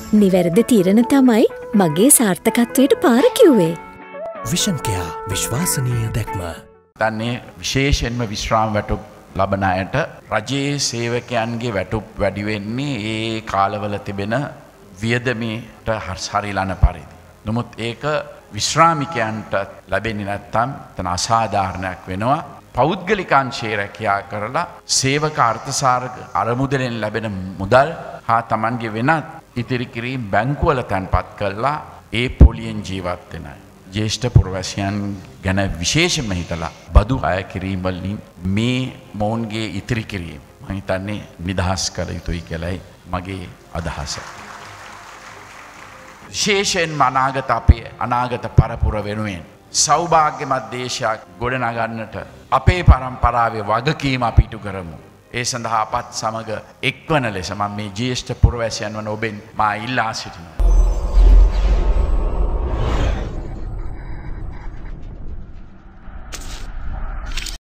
නිවැරදි තීරණ තමයි මගේ සාර්ථකත්වයට පාර කිව්වේ. විෂන් කෙයා විශ්වාසනීය දැක්ම. දන්නේ විශේෂයෙන්ම විශ්‍රාම වැටුප් ලබන අයට රජයේ සේවකයන්ගේ වැටුප් වැඩි වෙන්නේ ඒ කාලවල තිබෙන වියදමට හරිලන පරිදි. නමුත් ඒක විශ්‍රාමිකයන්ට ලැබෙන්නේ නැත්නම් තන අසාධාරණයක් වෙනවා. පෞද්ගලිකාංශයේ රැකියා කරලා සේවක අර්ථසාරක අරමුදලෙන් ලැබෙන මුදල් හා Tamanගේ වෙනත් ඉතිරි කිරීම් බැංකුවල තැන්පත් කරලා ඒ පොලියෙන් ජීවත් වෙන අය. ජ්‍යෙෂ්ඨ පුරවැසියන් ගැන විශේෂයෙන්ම හිතලා බදු අය කිරීම වලින් මේ මොවුන්ගේ ඉතිරි කිරීම මම හිතන්නේ නිදහස් කළ යුතුයි කියලායි මගේ අදහස. විශේෂයෙන්ම අපේ අනාගත පරපුර වෙනුවෙන් සෞභාග්‍යමත් දේශයක් ගොඩනගන්නට අපේ පරම්පරාවේ වගකීම අපි ඉටු කරමු. ඒ සඳහා අපත් සමග එක්වන ලෙස මම මේ ජ්‍යෙෂ්ඨ පුරවැසියන් වන ඔබෙන් මා ඉල්ලා සිටිනවා.